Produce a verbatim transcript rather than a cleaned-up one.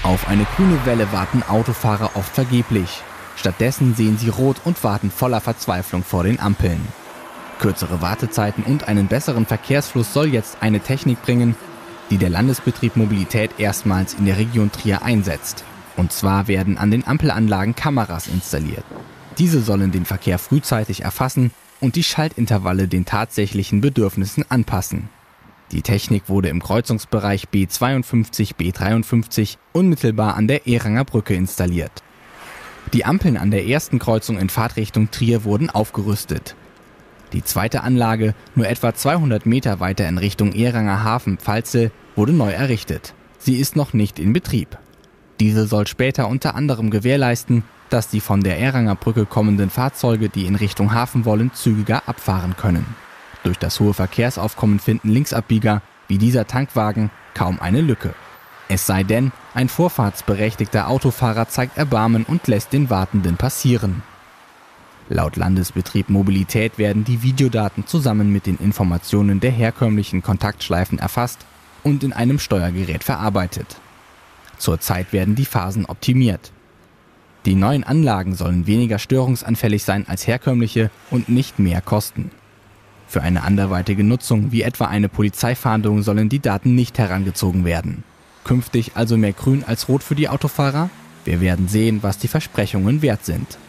Auf eine grüne Welle warten Autofahrer oft vergeblich. Stattdessen sehen sie rot und warten voller Verzweiflung vor den Ampeln. Kürzere Wartezeiten und einen besseren Verkehrsfluss soll jetzt eine Technik bringen, die der Landesbetrieb Mobilität erstmals in der Region Trier einsetzt. Und zwar werden an den Ampelanlagen Kameras installiert. Diese sollen den Verkehr frühzeitig erfassen und die Schaltintervalle den tatsächlichen Bedürfnissen anpassen. Die Technik wurde im Kreuzungsbereich B zweiundfünfzig B dreiundfünfzig unmittelbar an der Ehranger Brücke installiert. Die Ampeln an der ersten Kreuzung in Fahrtrichtung Trier wurden aufgerüstet. Die zweite Anlage, nur etwa zweihundert Meter weiter in Richtung Ehranger Hafen-Pfalzel, wurde neu errichtet. Sie ist noch nicht in Betrieb. Diese soll später unter anderem gewährleisten, dass die von der Ehranger Brücke kommenden Fahrzeuge, die in Richtung Hafen wollen, zügiger abfahren können. Durch das hohe Verkehrsaufkommen finden Linksabbieger, wie dieser Tankwagen, kaum eine Lücke. Es sei denn, ein vorfahrtsberechtigter Autofahrer zeigt Erbarmen und lässt den Wartenden passieren. Laut Landesbetrieb Mobilität werden die Videodaten zusammen mit den Informationen der herkömmlichen Kontaktschleifen erfasst und in einem Steuergerät verarbeitet. Zurzeit werden die Phasen optimiert. Die neuen Anlagen sollen weniger störungsanfällig sein als herkömmliche und nicht mehr kosten. Für eine anderweitige Nutzung, wie etwa eine Polizeifahndung, sollen die Daten nicht herangezogen werden. Künftig also mehr Grün als Rot für die Autofahrer? Wir werden sehen, was die Versprechungen wert sind.